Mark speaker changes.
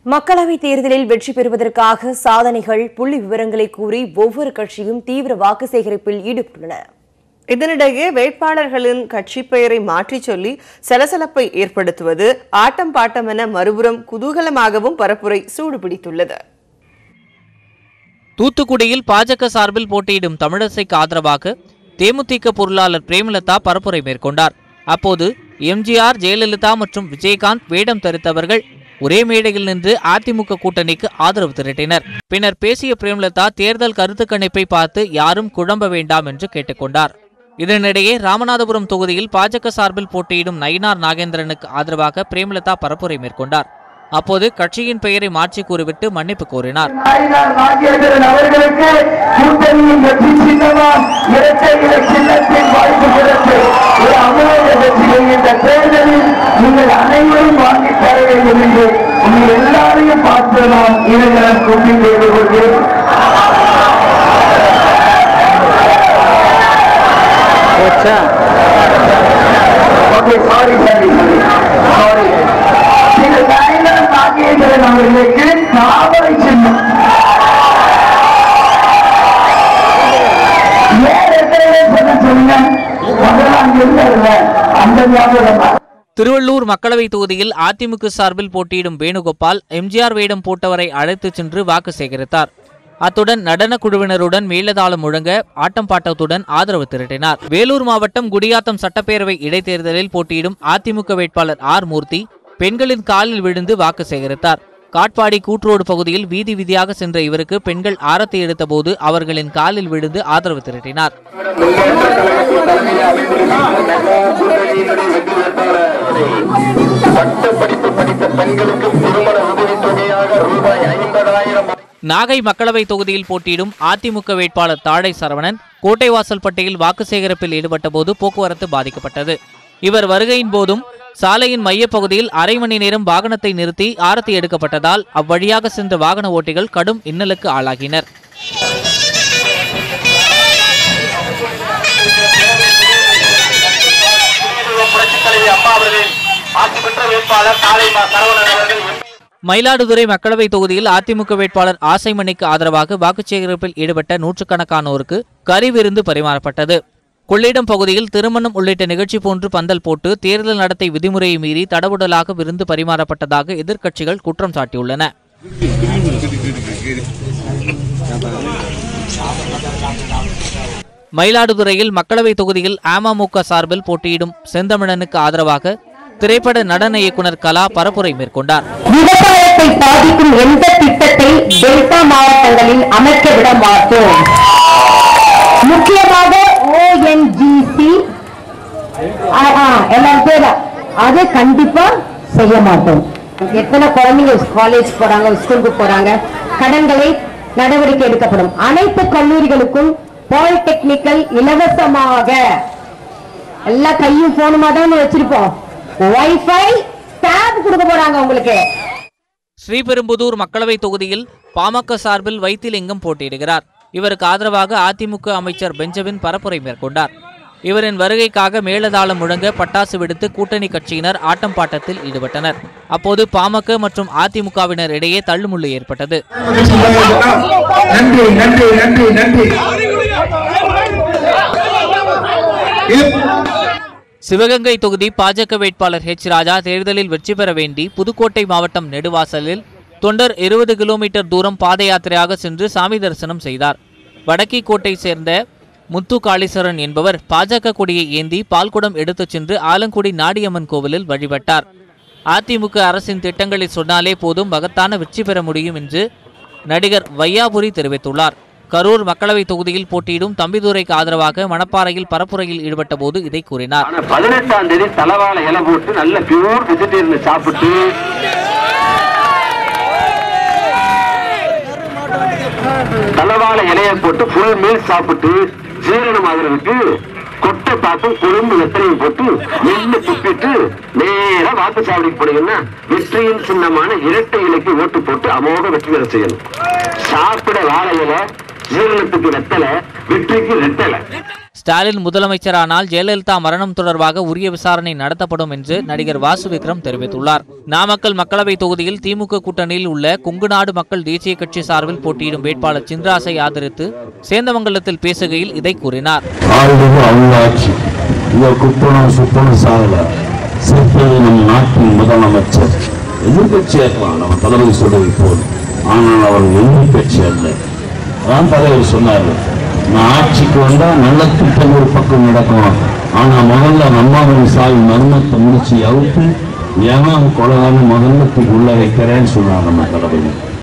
Speaker 1: மக்களவைத் தேர்தலில் வெற்றி பெறுவதற்காக சாதனைகள் புள்ளி விவரங்களை கூறி ஒவ்வொரு கட்சியும் தீவிர வாக்கு சேகரிப்பில் ஈடுபட்டுள்ளன.
Speaker 2: இதனிடையே வேட்பாளர்களின் கட்சி பெயரை மாற்றிச் சொல்லி சலசலப்பை ஏற்படுத்துவது ஆட்டம் பாட்டம் என மறுபுறம் குதூகலமாகவும் பரப்புரை சூடுபிடித்துள்ளது.
Speaker 3: தூத்துக்குடியில் பாஜக சார்பில் போட்டியிடும் தமிழிசைக்கு ஆதரவாக தேமுதிக பொருளாளர் பிரேமலதா பரப்புரை மேற்கொண்டார். அப்போது எம்ஜிஆர், ஜெயலலிதா மற்றும் விஜயகாந்த் வேடம் தரித்தவர்கள் ஒரே மேடையில் நின்று அதிமுக கூட்டணிக்கு ஆதரவு திரட்டினர். பின்னர் பேசிய பிரேமலதா தேர்தல் கருத்து கணிப்பை பார்த்து யாரும் குழம்ப வேண்டாம் என்று கேட்டுக்கொண்டார். இதனிடையே ராமநாதபுரம் தொகுதியில் பாஜக சார்பில் போட்டியிடும் நயினார் நாகேந்திரனுக்கு ஆதரவாக பிரேமலதா பரப்புரை மேற்கொண்டார். அப்போது கட்சியின் பெயரை மாற்றி கூறிவிட்டு மன்னிப்பு கோரினார். திருவள்ளூர் மக்களவை தொகுதியில் அதிமுக சார்பில் போட்டியிடும் வேணுகோபால் எம்ஜிஆர் வேடம் போட்டவரை அழைத்துச் சென்று வாக்கு சேகரித்தார். அத்துடன் நடன குழுவினருடன் மேளதாளம் முழங்க ஆட்டம் பாட்டத்துடன் ஆதரவு திரட்டினார். வேலூர் மாவட்டம் குடியாத்தம் சட்டப்பேரவை இடைத்தேர்தலில் போட்டியிடும் அதிமுக வேட்பாளர் ஆர் மூர்த்தி பெண்களின் காலில் விழுந்து வாக்கு சேகரித்தார். காட்பாடி கூட்ரோடு பகுதியில் வீதி வீதியாக சென்ற இவருக்கு பெண்கள் ஆரத்தி எடுத்த போது அவர்களின் காலில் விழுந்து ஆதரவு திரட்டினார். நாகை மக்களவை தொகுதியில் போட்டியிடும் அதிமுக வேட்பாளர் தாழை சரவணன் கோட்டைவாசல்பட்டியில் வாக்கு சேகரிப்பில் ஈடுபட்ட போது போக்குவரத்து பாதிக்கப்பட்டது. இவர் வருகையின் போதும் சாலையின் மையப்பகுதியில் அரை மணி நேரம் வாகனத்தை நிறுத்தி ஆரத்தி எடுக்கப்பட்டதால் அவ்வழியாக சென்ற வாகன ஓட்டிகள் கடும் இன்னலுக்கு ஆளாகினர். மயிலாடுதுறை மக்களவை தொகுதியில் அதிமுக வேட்பாளர் ஆசைமணிக்கு ஆதரவாக வாக்கு சேகரிப்பில் ஈடுபட்ட நூற்றுக்கணக்கானோருக்கு கறி விருந்து பரிமாறப்பட்டது. கொள்ளிடம் பகுதியில் திருமணம் உள்ளிட்ட நிகழ்ச்சி போன்று பந்தல் போட்டு தேர்தல் நடத்தை விதிமுறையை மீறி தடபுடலாக விருந்து பரிமாறப்பட்டதாக எதிர்க்கட்சிகள் குற்றம் சாட்டியுள்ளன. மயிலாடுதுறையில் மக்களவை தொகுதியில் அமமுக சார்பில் போட்டியிடும் செந்தமிழனுக்கு ஆதரவாக திரைப்பட நடன இயக்குனர் கலா பரப்புரை மேற்கொண்டார்.
Speaker 4: விவசாயத்தை பாதிக்கும் எந்த திட்டத்தை டெல்டா மாவட்டங்களில் அமைக்க விட மாட்டோம். முக்கியமாக ONGC அது கண்டிப்பா செய்ய மாட்டோம். எத்தனை குழந்தைங்க காலேஜ் போறாங்க, ஸ்கூலுக்கு போறாங்க, கடன்களை நடவடிக்கை எடுக்கப்படும். அனைத்து கல்லூரிகளுக்கும் பாலிடெக்னிக்கல் இலவசமாக எல்லா கையும் போனுமா தான் வச்சிருப்போம். வைஃபை டேப் கொடுக்க போறாங்க உங்களுக்கு.
Speaker 3: ஸ்ரீபெரும்புதூர் மக்களவை தொகுதியில் பாமக சார்பில் வைத்திலிங்கம் போட்டியிடுகிறார். இவருக்கு ஆதரவாக அதிமுக அமைச்சர் பெஞ்சமின் பரப்புரை மேற்கொண்டார். இவரின் வருகைக்காக மேளதாளம் முழங்க பட்டாசு வெடித்து கூட்டணி கட்சியினர் ஆட்டம் பாட்டத்தில் ஈடுபட்டனர். அப்போது பாமக மற்றும் அதிமுகவினர் இடையே தள்ளுமுள்ளு ஏற்பட்டது. சிவகங்கை தொகுதி பாஜக வேட்பாளர் H. ராஜா தேர்தலில் வெற்றி பெற வேண்டி புதுக்கோட்டை மாவட்டம் நெடுவாசலில் தொண்டர் 20 கிலோமீட்டர் தூரம் பாத யாத்திரையாக சென்று சாமி தரிசனம் செய்தார். வடக்கி கோட்டை சேர்ந்த முத்து காளீஸ்வரன் என்பவர் பாஜக கொடியை ஏந்தி பால்குடம் எடுத்துச் சென்று ஆலங்குடி நாடியம்மன் கோவிலில் வழிபட்டார். அதிமுக அரசின் திட்டங்களை சொன்னாலே போதும் மகத்தான வெற்றி பெற முடியும் என்று நடிகர் வையாபுரி தெரிவித்துள்ளார். கரூர் மக்களவை தொகுதியில் போட்டியிடும் தம்பிதுரைக்கு ஆதரவாக மணப்பாறையில் பரப்புரையில் ஈடுபட்ட போது இதை கூறினார்.
Speaker 5: 18ஆம் தேதி தலவாழை இலை போட்டு நல்ல பியூர் வெஜிடேரியன் சாப்பிட்டு தலவாழை இலையை போட்டு ஃபுல் மீல் சாப்பிட்டு ஜீரணம் ஆகிறதுக்கு கொட்டை பாக்கும் கொழும்பு வெத்தலையும் போட்டு நெல்லு துப்பிட்டு நேர வாக்குச்சாவடிக்கு போனீங்கன்னா வெற்றியின் சின்னமான இரட்டை இலைக்கு ஓட்டு போட்டு அமோக வெற்றி பெற செய்யணும். சாப்பிட வாழை இலை, ஜீரணத்துக்கு வெத்தலை, வெற்றிக்கு ரெட்டலை.
Speaker 3: ஸ்டாலின் முதலமைச்சரானால் ஜெயலலிதா மரணம் தொடர்பாக உரிய விசாரணை நடத்தப்படும் என்று நடிகர் வாசு விக்ரம் தெரிவித்துள்ளார். நாமக்கல் மக்களவை தொகுதியில் திமுக கூட்டணியில் உள்ள கொங்குநாடு மக்கள் தேசிய கட்சி சார்பில் போட்டியிடும் வேட்பாளர் சின்ராசை ஆதரித்து சேந்தமங்கலத்தில் பேசுகையில் இதை கூறினார்.
Speaker 6: நாட்டின் முதலமைச்சர் எதிர்கட்சி இருக்கலாம், நம்ம தலைவர் சொல்வது போல். ஆனால் அவர் எதிர்கட்சி அல்ல. அதான் தலைவர் சொன்னார், நான் ஆட்சிக்கு வந்தா நல்ல திட்டம் ஒரு பக்கம் நடக்கும், ஆனா முதல்ல நம்மாவின் சாவி மர்மத்தை முடிச்சு அவுத்து ஏன்னா கொலையான முதல்ல உள்ள வைக்கிறேன்னு சொன்னார் நம்ம தலைவர்.